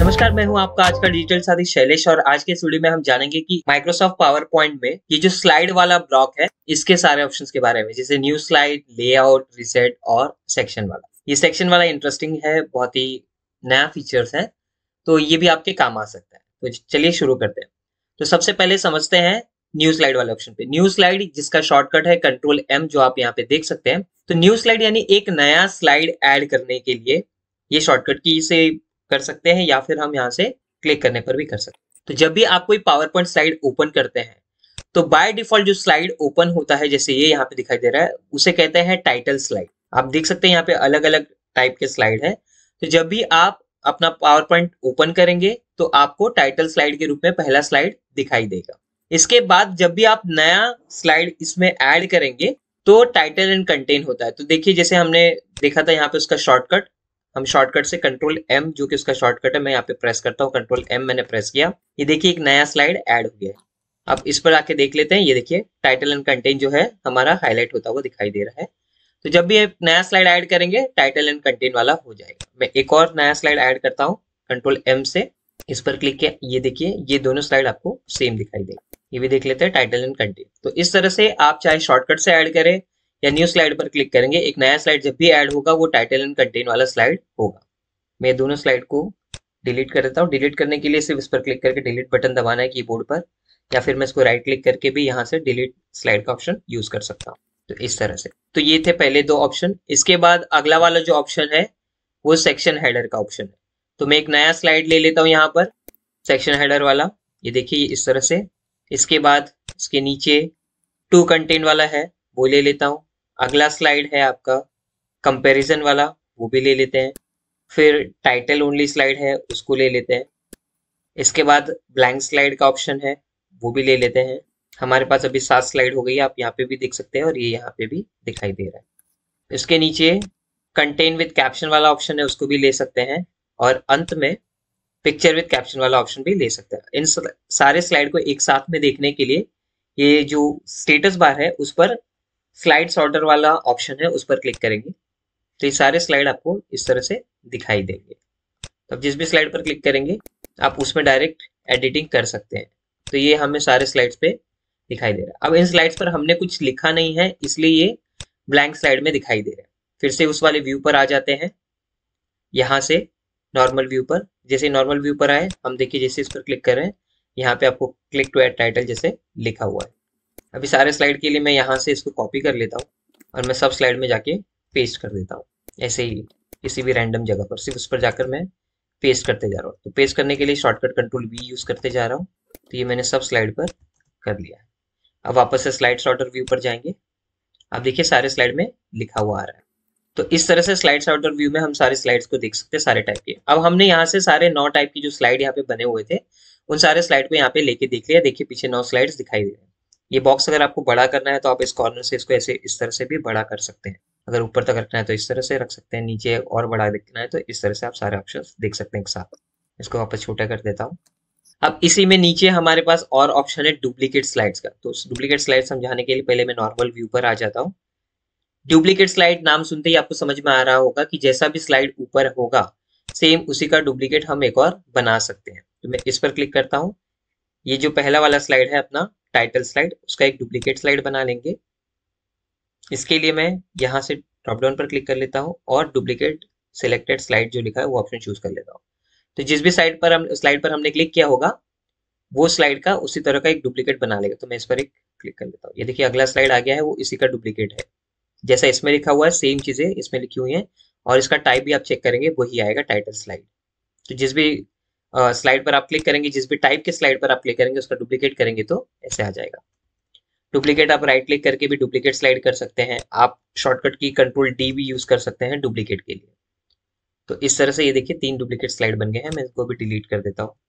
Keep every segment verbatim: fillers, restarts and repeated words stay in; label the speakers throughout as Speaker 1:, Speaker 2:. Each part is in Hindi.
Speaker 1: नमस्कार, मैं हूं आपका आज का डिजिटल साथी शैलेश और आज के इस वीडियो में हम जानेंगे कि माइक्रोसॉफ्ट पावर पॉइंट में ये जो स्लाइड वाला ब्लॉक है इसके सारे ऑप्शंस के बारे में, जैसे न्यू स्लाइड, लेआउट, रिसेट और सेक्शन वाला। ये सेक्शन वाला इंटरेस्टिंग है, बहुत ही नया फीचर्स है, तो ये भी आपके काम आ सकता है। तो चलिए शुरू करते हैं। तो सबसे पहले समझते हैं न्यू स्लाइड वाले ऑप्शन पे। न्यू स्लाइड जिसका शॉर्टकट है कंट्रोल एम, जो आप यहाँ पे देख सकते हैं। तो न्यू स्लाइड यानी एक नया स्लाइड ऐड करने के लिए ये शॉर्टकट की से कर सकते हैं या फिर हम यहाँ से क्लिक करने पर भी कर सकते हैं। तो जब भी आप कोई पावर पॉइंट स्लाइड ओपन करते हैं तो बाय डिफॉल्ट जो स्लाइड ओपन होता है, जैसे ये यहाँ पे दिखाई दे रहा है, उसे कहते हैं टाइटल स्लाइड। आप देख सकते हैं यहाँ पे अलग अलग टाइप के स्लाइड है। तो जब भी आप अपना पावर पॉइंट ओपन करेंगे तो आपको टाइटल स्लाइड के रूप में पहला स्लाइड दिखाई देगा। इसके बाद जब भी आप नया स्लाइड इसमें ऐड करेंगे तो टाइटल एंड कंटेन होता है। तो देखिए, जैसे हमने देखा था यहाँ पे उसका शॉर्टकट, हम शॉर्टकट से कंट्रोल एम, जो कि उसका शॉर्टकट है, मैं यहाँ पे प्रेस करता हूँ, कंट्रोल एम मैंने प्रेस किया, ये देखिए एक नया स्लाइड ऐड हो गया है। अब इस पर आके देख लेते हैं, ये देखिए टाइटल एंड कंटेंट जो है हमारा हाईलाइट होता हुआ दिखाई दे रहा है। तो जब भी एक नया स्लाइड ऐड करेंगे टाइटल एंड कंटेंट वाला हो जाएगा। मैं एक और नया स्लाइड ऐड करता हूँ, कंट्रोल एम से इस पर क्लिक किया, ये देखिए ये दोनों स्लाइड आपको सेम दिखाई देगा। ये भी देख लेते हैं टाइटल एंड कंटेंट। तो इस तरह से आप चाहे शॉर्टकट से ऐड करें या न्यू स्लाइड पर क्लिक करेंगे, एक नया स्लाइड जब भी ऐड होगा वो टाइटल एंड कंटेंट वाला स्लाइड होगा। मैं दोनों स्लाइड को डिलीट कर देता हूँ। डिलीट करने के लिए सिर्फ इस पर क्लिक करके डिलीट बटन दबाना है कीबोर्ड पर, या फिर मैं इसको राइट क्लिक करके भी यहाँ से डिलीट स्लाइड का ऑप्शन यूज कर सकता हूँ। तो इस तरह से, तो ये थे पहले दो ऑप्शन। इसके बाद अगला वाला जो ऑप्शन है वो सेक्शन हेडर का ऑप्शन है। तो मैं एक नया स्लाइड ले लेता हूँ यहाँ पर, सेक्शन हेडर वाला, ये देखिए इस तरह से। इसके बाद इसके नीचे टू कंटेंट वाला है, वो ले लेता हूँ। अगला स्लाइड है आपका कंपेरिजन वाला, वो भी ले लेते हैं। फिर टाइटल ओनली स्लाइड है, उसको ले लेते हैं। इसके बाद ब्लैंक स्लाइड का ऑप्शन है, वो भी ले लेते हैं। हमारे पास अभी सात स्लाइड हो गई है, आप यहाँ पे भी देख सकते हैं और ये यहाँ पे भी दिखाई दे रहा है। इसके नीचे कंटेन विद कैप्शन वाला ऑप्शन है, उसको भी ले सकते हैं। और अंत में पिक्चर विद कैप्शन वाला ऑप्शन भी ले सकते हैं। इन सारे स्लाइड को एक साथ में देखने के लिए ये जो स्टेटस बार है उस पर स्लाइड सॉर्टर वाला ऑप्शन है, उस पर क्लिक करेंगे तो ये सारे स्लाइड आपको इस तरह से दिखाई देंगे। अब जिस भी स्लाइड पर क्लिक करेंगे आप उसमें डायरेक्ट एडिटिंग कर सकते हैं। तो ये हमें सारे स्लाइड्स पे दिखाई दे रहा है। अब इन स्लाइड्स पर हमने कुछ लिखा नहीं है, इसलिए ये ब्लैंक स्लाइड में दिखाई दे रहा है। फिर से उस वाले व्यू पर आ जाते हैं, यहाँ से नॉर्मल व्यू पर। जैसे नॉर्मल व्यू पर आए, हम देखिए जैसे इस पर क्लिक कर रहे हैं, यहाँ पे आपको क्लिक टू एड टाइटल जैसे लिखा हुआ है। अभी सारे स्लाइड के लिए मैं यहाँ से इसको कॉपी कर लेता हूँ और मैं सब स्लाइड में जाके पेस्ट कर देता हूँ। ऐसे ही किसी भी रैंडम जगह पर सिर्फ उस पर जाकर मैं पेस्ट करते जा रहा हूँ। तो पेस्ट करने के लिए शॉर्टकट कंट्रोल वी यूज करते जा रहा हूँ। तो ये मैंने सब स्लाइड पर कर लिया है। अब वापस से स्लाइड सॉर्टर व्यू पर जाएंगे, आप देखिए सारे स्लाइड में लिखा हुआ आ रहा है। तो इस तरह से स्लाइड सॉर्टर व्यू में हम सारे स्लाइड्स को देख सकते हैं, सारे टाइप के। अब हमने यहाँ से सारे नौ टाइप की जो स्लाइड यहाँ पे बने हुए थे उन सारे स्लाइड को यहाँ पे लेके देख लिया। देखिए पीछे नौ स्लाइड्स दिखाई दे रहे हैं। ये बॉक्स अगर आपको बड़ा करना है तो आप इस कॉर्नर से इसको ऐसे इस तरह से भी बड़ा कर सकते हैं। अगर ऊपर तक रखना है तो इस तरह से रख सकते हैं, नीचे और बड़ा देखना है तो इस तरह से आप सारे ऑप्शंस देख सकते हैं एक साथ। इसको वापस छोटा कर देता हूँ। अब इसी में नीचे हमारे पास और ऑप्शन है डुप्लीकेट स्लाइड्स का। तो डुप्लीकेट स्लाइड समझाने के लिए पहले मैं नॉर्मल व्यू पर आ जाता हूँ। डुप्लीकेट स्लाइड नाम सुनते ही आपको समझ में आ रहा होगा कि जैसा भी स्लाइड ऊपर होगा सेम उसी का डुप्लीकेट हम एक और बना सकते हैं। तो मैं इस पर क्लिक करता हूँ। ये जो पहला वाला स्लाइड है अपना टाइटल स्लाइड, उसका एक डुप्लीकेट स्लाइड बना लेंगे। इसके लिए मैं यहाँ से ड्रॉप डाउन पर क्लिक कर लेता हूँ और डुप्लीकेट सिलेक्टेड स्लाइड जो लिखा है वो ऑप्शन चूज कर लेता हूँ। तो जिस भी साइड पर हम स्लाइड पर हमने क्लिक किया होगा वो स्लाइड का उसी तरह का एक डुप्लीकेट बना लेगा। तो मैं इस पर एक क्लिक कर लेता हूँ। ये देखिए अगला स्लाइड आ गया है, वो इसी का डुप्लीकेट है। जैसा इसमें लिखा हुआ है सेम चीजें इसमें लिखी हुई हैं और इसका टाइप भी आप चेक करेंगे वही आएगा, टाइटल स्लाइड। तो जिस भी स्लाइड uh, पर आप क्लिक करेंगे, जिस भी टाइप के स्लाइड पर आप क्लिक करेंगे उसका डुप्लीकेट करेंगे तो ऐसे आ जाएगा। डुप्लीकेट आप राइट क्लिक करके भी डुप्लीकेट स्लाइड कर सकते हैं। आप शॉर्टकट की कंट्रोल डी भी यूज कर सकते हैं डुप्लीकेट के लिए। तो इस तरह से ये देखिए तीन डुप्लीकेट स्लाइड बन गए हैं। मैं इसको भी डिलीट कर देता हूँ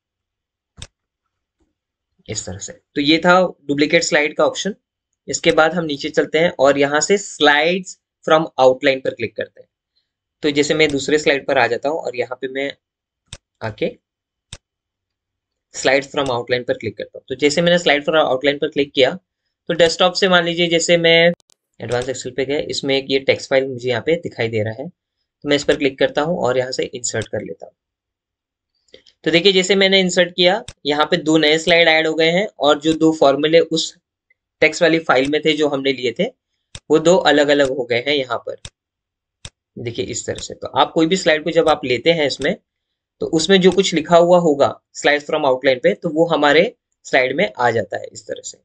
Speaker 1: इस तरह से। तो ये था डुप्लीकेट स्लाइड का ऑप्शन। इसके बाद हम नीचे चलते हैं और यहाँ से स्लाइड्स फ्रॉम आउटलाइन पर क्लिक करते हैं। तो जैसे मैं दूसरे स्लाइड पर आ जाता हूँ और यहाँ पे मैं आके स्लाइड्स फ्रॉम आउटलाइन पर क्लिक करता हूँ। तो जैसे मैंने स्लाइड फ्रॉम आउटलाइन पर क्लिक किया तो डेस्कटॉप से मान लीजिए जैसे मैं एडवांस एक्सेल पे गए, इसमें एक ये टेक्स्ट फाइल मुझे यहाँ पे दिखाई दे रहा है। तो मैं इस पर क्लिक करता हूँ और यहाँ से इंसर्ट कर लेता हूँ। तो देखिए जैसे मैंने इंसर्ट किया, यहाँ पे दो नए स्लाइड ऐड हो गए हैं और जो दो फॉर्मूले उस टेक्स्ट वाली फाइल में थे जो हमने लिए थे वो दो अलग अलग हो गए हैं यहाँ पर। देखिए इस तरह से। तो आप कोई भी स्लाइड को जब आप लेते हैं इसमें, तो उसमें जो कुछ लिखा हुआ होगा स्लाइड फ्रॉम आउटलाइन पे, तो वो हमारे स्लाइड में आ जाता है इस तरह से।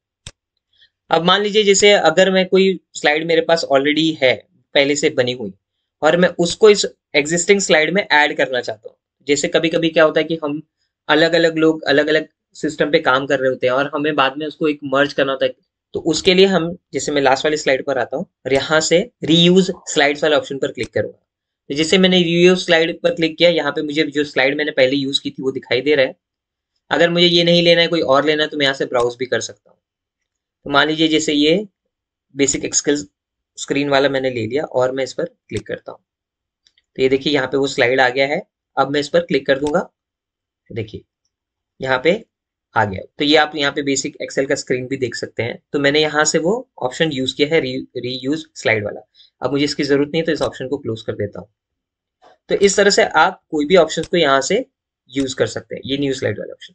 Speaker 1: अब मान लीजिए जैसे अगर मैं कोई स्लाइड मेरे पास ऑलरेडी है पहले से बनी हुई और मैं उसको इस एग्जिस्टिंग स्लाइड में ऐड करना चाहता हूँ। जैसे कभी कभी क्या होता है कि हम अलग अलग लोग अलग अलग सिस्टम पे काम कर रहे होते हैं और हमें बाद में उसको एक मर्ज करना होता है। तो उसके लिए हम, जैसे मैं लास्ट वाली स्लाइड पर आता हूँ और यहाँ से रीयूज स्लाइड्स वाले ऑप्शन पर क्लिक करूंगा। तो जैसे मैंने रीयूज स्लाइड पर क्लिक किया, यहाँ पे मुझे जो स्लाइड मैंने पहले यूज की थी वो दिखाई दे रहा है। अगर मुझे ये नहीं लेना है, कोई और लेना है, तो मैं यहाँ से ब्राउज भी कर सकता हूँ। तो मान लीजिए जैसे ये बेसिक एक्सेल स्क्रीन वाला मैंने ले लिया और मैं इस पर क्लिक करता हूँ, तो ये देखिए यहाँ पे वो स्लाइड आ गया है। अब मैं इस पर क्लिक कर दूंगा, देखिए यहाँ पे आ गया। तो ये आप यहाँ पे बेसिक एक्सेल का स्क्रीन भी देख सकते हैं। तो मैंने यहाँ से वो ऑप्शन यूज किया है, री रीयूज स्लाइड वाला। अब मुझे इसकी जरूरत नहीं है तो इस ऑप्शन को क्लोज कर देता हूँ। तो इस तरह से आप कोई भी ऑप्शन को यहाँ से यूज कर सकते हैं, ये न्यू स्लाइड वाला ऑप्शन।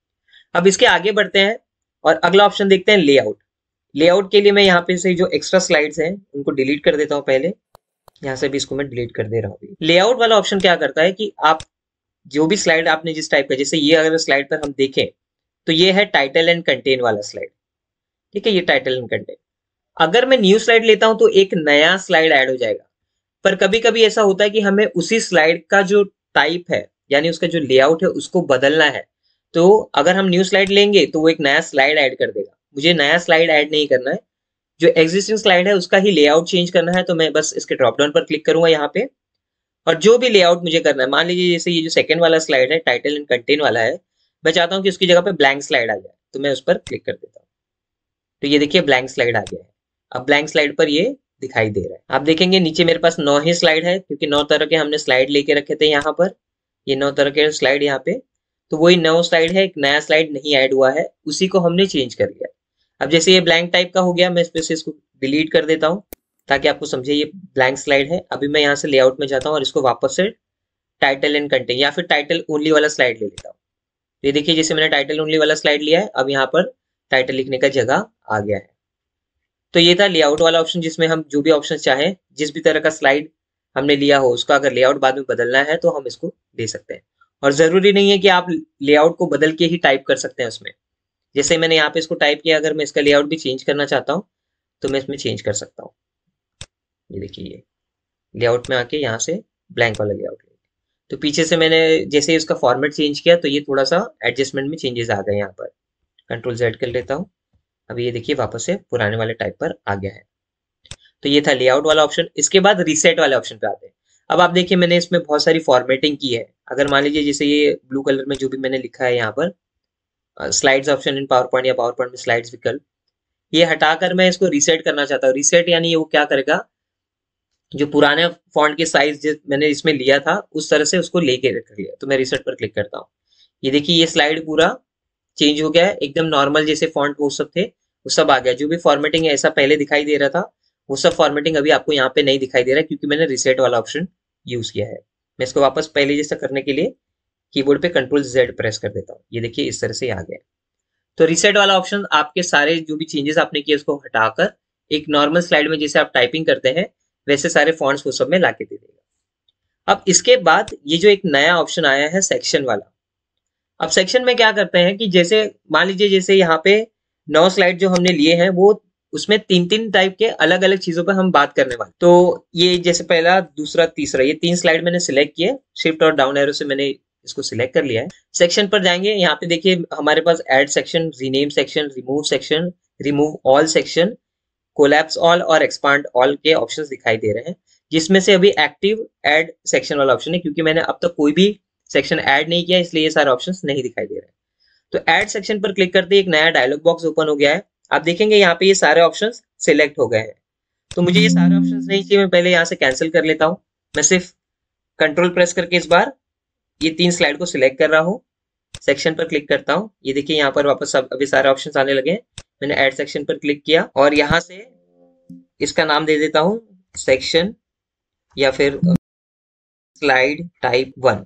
Speaker 1: अब इसके आगे बढ़ते हैं और अगला ऑप्शन देखते हैं, लेआउट। लेआउट के लिए मैं यहाँ पे से जो एक्स्ट्रा स्लाइड्स हैं उनको डिलीट कर देता हूँ पहले। यहाँ से भी इसको मैं डिलीट कर दे रहा हूँ। लेआउट वाला ऑप्शन क्या करता है कि आप जो भी स्लाइड आपने जिस टाइप का, जैसे ये अगर स्लाइड पर हम देखें तो ये है टाइटल एंड कंटेन वाला स्लाइड, ठीक है, ये टाइटल एंड कंटेन। अगर मैं न्यू स्लाइड लेता हूं तो एक नया स्लाइड ऐड हो जाएगा। पर कभी कभी ऐसा होता है कि हमें उसी स्लाइड का जो टाइप है यानी उसका जो लेआउट है उसको बदलना है। तो अगर हम न्यू स्लाइड लेंगे तो वो एक नया स्लाइड ऐड कर देगा। मुझे नया स्लाइड ऐड नहीं करना है, जो एग्जिस्टिंग स्लाइड है उसका ही लेआउट चेंज करना है। तो मैं बस इसके ड्रॉप डाउन पर क्लिक करूंगा यहाँ पे, और जो भी लेआउट मुझे करना है, मान लीजिए जैसे ये जो सेकंड वाला स्लाइड है टाइटल एंड कंटेन वाला है, मैं चाहता हूँ कि उसकी जगह पे ब्लैंक स्लाइड आ जाए, तो मैं उस पर क्लिक कर देता हूँ। तो ये देखिए ब्लैंक स्लाइड आ गया है। अब ब्लैंक स्लाइड पर ये दिखाई दे रहा है। आप देखेंगे नीचे मेरे पास नौ ही स्लाइड है, क्योंकि नौ तरह के हमने स्लाइड लेके रखे थे यहाँ पर। ये नौ तरह के स्लाइड यहाँ पे, तो वही नौ स्लाइड है, एक नया स्लाइड नहीं ऐड हुआ है, उसी को हमने चेंज कर लिया। अब जैसे ये ब्लैंक टाइप का हो गया, मैं इस इसको डिलीट कर देता हूँ ताकि आपको समझे ये ब्लैंक स्लाइड है। अभी मैं यहाँ से लेआउट में जाता हूँ और इसको वापस से टाइटल एंड कंटेंट या फिर टाइटल ओनली वाला स्लाइड ले लेता हूँ। ये देखिए जैसे मैंने टाइटल ओनली वाला स्लाइड लिया है, अब यहाँ पर टाइटल लिखने का जगह आ गया है। तो ये था लेआउट वाला ऑप्शन, जिसमें हम जो भी ऑप्शन चाहें, जिस भी तरह का स्लाइड हमने लिया हो उसका अगर लेआउट बाद में बदलना है तो हम इसको दे सकते हैं। और जरूरी नहीं है कि आप लेआउट को बदल के ही टाइप कर सकते हैं उसमें। जैसे मैंने यहाँ पे इसको टाइप किया, अगर मैं इसका लेआउट भी चेंज करना चाहता हूँ तो मैं इसमें चेंज कर सकता हूँ। ये देखिए ये लेआउट में आके यहाँ से ब्लैंक वाला लेआउट, तो पीछे से मैंने जैसे इसका फॉर्मेट चेंज किया तो ये थोड़ा सा एडजस्टमेंट में चेंजेस आ गए। यहाँ पर कंट्रोल जेड कर लेता हूँ, अभी ये देखिए वापस से पुराने वाले टाइप पर आ गया है। तो ये था लेआउट वाला ऑप्शन। इसके बाद रीसेट वाले ऑप्शन पे आते हैं। अब आप देखिए मैंने इसमें बहुत सारी फॉर्मेटिंग की है। अगर मान लीजिए जैसे ये ब्लू कलर में जो भी मैंने लिखा है यहाँ पर slides option in PowerPoint या पावर पॉइंट में स्लाइड्स विकल्प, ये हटाकर मैं इसको रीसेट करना चाहता हूँ। रीसेट यानी वो क्या करेगा, जो पुराने फॉन्ट के साइज मैंने इसमें लिया था उस तरह से उसको लेके रख लिया। तो मैं रीसेट पर क्लिक करता हूँ, ये देखिए ये स्लाइड पूरा चेंज हो गया है, एकदम नॉर्मल जैसे फॉन्ट वो सब थे वो सब आ गया। जो भी फॉर्मेटिंग है ऐसा पहले दिखाई दे रहा था वो सब फॉर्मेटिंग अभी आपको यहाँ पे नहीं दिखाई दे रहा है, क्योंकि मैंने रीसेट वाला ऑप्शन यूज किया है। मैं इसको वापस पहले जैसा करने के लिए कीबोर्ड पे कंट्रोल जेड प्रेस कर देता हूँ। ये देखिए इस तरह से आ गया। तो रीसेट वाला ऑप्शन आपके सारे जो भी चेंजेस आपने किए उसको हटाकर एक नॉर्मल स्लाइड में जैसे आप टाइपिंग करते हैं वैसे सारे फॉन्ट्स वो सब में लाके दे देगा। अब इसके बाद ये जो एक नया ऑप्शन आया है सेक्शन वाला। अब सेक्शन में क्या करते हैं कि जैसे मान लीजिए जैसे यहाँ पे नौ स्लाइड जो हमने लिए हैं वो उसमें तीन तीन टाइप के अलग अलग चीजों पर हम बात करने वाले। तो ये जैसे पहला, दूसरा, तीसरा, ये तीन स्लाइड मैंने सिलेक्ट किए, शिफ्ट और डाउन एरो से मैंने इसको सिलेक्ट कर लिया है। सेक्शन पर जाएंगे, यहाँ पे देखिए हमारे पास add section, rename section, remove section, remove all section, collapse all और एक्सपांड ऑल के ऑप्शंस दिखाई दे रहे हैं, जिसमें से अभी एक्टिव ऐड सेक्शन वाला ऑप्शन है, क्योंकि मैंने अब तक कोई भी सेक्शन ऐड नहीं किया इसलिए ये सारे ऑप्शंस नहीं दिखाई दे रहे हैं। तो ऐड सेक्शन पर क्लिक करते ही एक नया डायलॉग बॉक्स ओपन हो गया है। आप देखेंगे यहाँ पे ये सारे ऑप्शंस सिलेक्ट हो गए हैं। तो मुझे ये सारे ऑप्शंस नहीं चाहिए, मैं पहले यहाँ से कैंसिल कर लेता हूँ। मैं सिर्फ कंट्रोल प्रेस करके इस बार ये तीन स्लाइड को सिलेक्ट कर रहा हूँ, सेक्शन पर क्लिक करता हूँ। ये देखिए यहाँ पर वापस अभी सारे ऑप्शंस आने लगे। मैंने ऐड सेक्शन पर क्लिक किया और यहाँ से इसका नाम दे देता हूँ सेक्शन या फिर स्लाइड टाइप वन।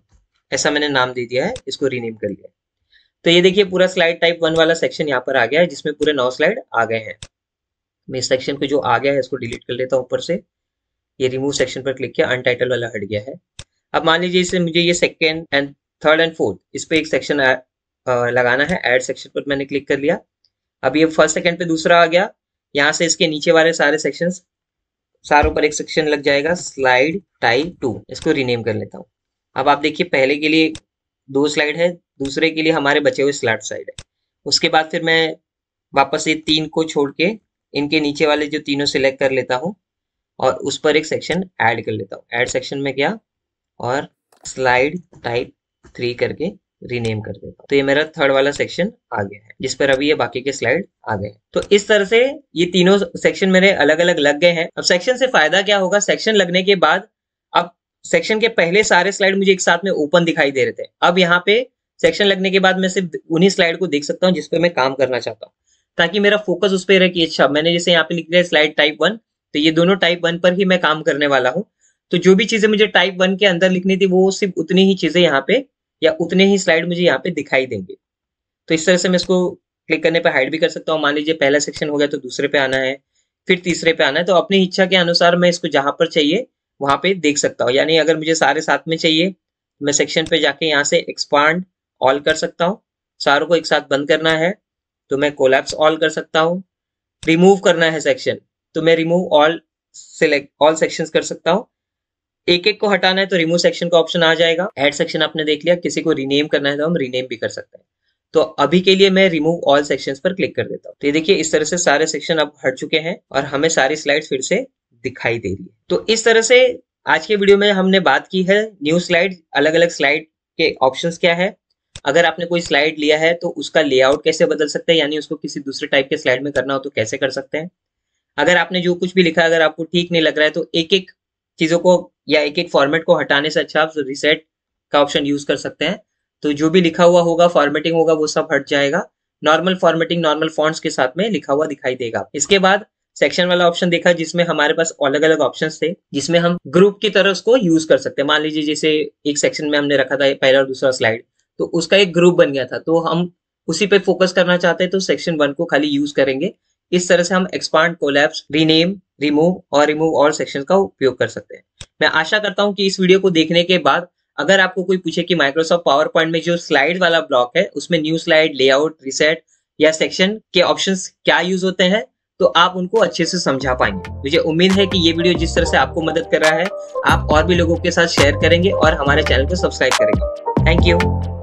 Speaker 1: ऐसा मैंने नाम दे दिया है, इसको रीनेम कर लिया। तो ये देखिए पूरा स्लाइड टाइप वन वाला सेक्शन यहाँ पर आ गया है, जिसमें पूरे नौ स्लाइड आ गए हैं। मैं इस सेक्शन को जो आ गया है इसको डिलीट कर लेता हूँ ऊपर से। ये रिमूव सेक्शन पर क्लिक किया, अनटाइटल वाला हट गया है। अब मान लीजिए इसे मुझे ये second and third and fourth इस पे एक सेक्शन लगाना है, ऐड सेक्शन पर मैंने क्लिक कर लिया। अब ये फर्स्ट सेकंड पे दूसरा आ गया, यहाँ से इसके नीचे वाले सारे सेक्शंस सारों पर एक सेक्शन लग जाएगा, स्लाइड टाइप टू। इसको रीनेम कर लेता हूँ। अब आप देखिए पहले के लिए दो स्लाइड है, दूसरे के लिए हमारे बचे हुए स्लाइड साइड है। उसके बाद फिर मैं वापस ये तीन को छोड़ के इनके नीचे वाले जो तीनों सिलेक्ट कर लेता हूँ और उस पर एक सेक्शन ऐड कर लेता हूँ। ऐड सेक्शन में गया और स्लाइड टाइप थ्री करके रीनेम कर देता हूँ। तो ये मेरा थर्ड वाला सेक्शन आ गया है, जिस पर अभी ये बाकी के स्लाइड आ गए। तो इस तरह से ये तीनों सेक्शन मेरे अलग अलग लग गए हैं। अब सेक्शन से फायदा क्या होगा, सेक्शन लगने के बाद अब सेक्शन के पहले सारे स्लाइड मुझे एक साथ में ओपन दिखाई दे रहे थे। अब यहाँ पे सेक्शन लगने के बाद मैं सिर्फ उन्हीं स्लाइड को देख सकता हूँ जिस पे मैं काम करना चाहता हूँ, ताकि मेरा फोकस उस पर रहे कि अच्छा मैंने जैसे यहाँ पे लिख दिया स्लाइड टाइप वन, तो ये दोनों टाइप वन पर ही मैं काम करने वाला हूँ। तो जो भी चीजें मुझे टाइप वन के अंदर लिखनी थी वो सिर्फ उतनी ही चीजें यहाँ पे या उतने ही स्लाइड मुझे यहाँ पे दिखाई देंगे। तो इस तरह से मैं इसको क्लिक करने पे हाइड भी कर सकता हूँ। मान लीजिए पहला सेक्शन हो गया तो दूसरे पे आना है, फिर तीसरे पे आना है, तो अपनी इच्छा के अनुसार मैं इसको जहां पर चाहिए वहां पे देख सकता हूँ। यानी अगर मुझे सारे साथ में चाहिए मैं सेक्शन पे जाके यहाँ से एक्सपांड ऑल कर सकता हूँ। सारों को एक साथ बंद करना है तो मैं कोलैप्स ऑल कर सकता हूँ। रिमूव करना है सेक्शन तो मैं remove all select all sections कर सकता हूँ। एक एक को हटाना है तो रिमूव सेक्शन का ऑप्शन आ जाएगा। ऐड सेक्शन आपने देख लिया, किसी को रीनेम करना है तो हम रीनेम भी कर सकते हैं। तो अभी के लिए मैं रिमूव ऑल सेक्शंस पर क्लिक कर देता हूँ। तो ये देखिए इस तरह से सारे सेक्शन अब हट चुके हैं और हमें सारी स्लाइड्स फिर से दिखाई दे रही है। तो इस तरह से आज के वीडियो में हमने बात की है न्यू स्लाइड, अलग अलग स्लाइड के ऑप्शंस क्या है। अगर आपने कोई स्लाइड लिया है तो उसका लेआउट कैसे बदल सकते हैं, यानी उसको किसी दूसरे टाइप के स्लाइड में करना हो तो कैसे कर सकते हैं। अगर आपने जो कुछ भी लिखा अगर आपको ठीक नहीं लग रहा है तो एक एक चीजों को या एक एक फॉर्मेट को हटाने से अच्छा आप रिसेट का ऑप्शन यूज कर सकते हैं। तो जो भी लिखा हुआ होगा, फॉर्मेटिंग होगा, वो सब हट जाएगा। नॉर्मल फॉर्मेटिंग नॉर्मल फॉन्ट्स के साथ में लिखा हुआ दिखाई देगा। इसके बाद सेक्शन वाला ऑप्शन देखा जिसमें हमारे पास अलग अलग ऑप्शंस थे, जिसमें हम ग्रुप की तरह उसको यूज कर सकते हैं। मान लीजिए जैसे एक सेक्शन में हमने रखा था पहला और दूसरा स्लाइड, तो उसका एक ग्रुप बन गया था, तो हम उसी पे फोकस करना चाहते हैं तो सेक्शन वन को खाली यूज करेंगे। इस तरह से हम एक्सपांड, कोलैप्स, रीनेम, रिमूव और रिमूव ऑल सेक्शन का उपयोग कर सकते हैं। मैं आशा करता हूं कि इस वीडियो को देखने के बाद अगर आपको कोई पूछे कि माइक्रोसॉफ्ट पावर पॉइंट में जो स्लाइड वाला ब्लॉक है उसमें न्यू स्लाइड, लेआउट, रिसेट या सेक्शन के ऑप्शंस क्या यूज होते हैं, तो आप उनको अच्छे से समझा पाएंगे। मुझे उम्मीद है कि ये वीडियो जिस तरह से आपको मदद कर रहा है आप और भी लोगों के साथ शेयर करेंगे और हमारे चैनल को सब्सक्राइब करेंगे। Thank you.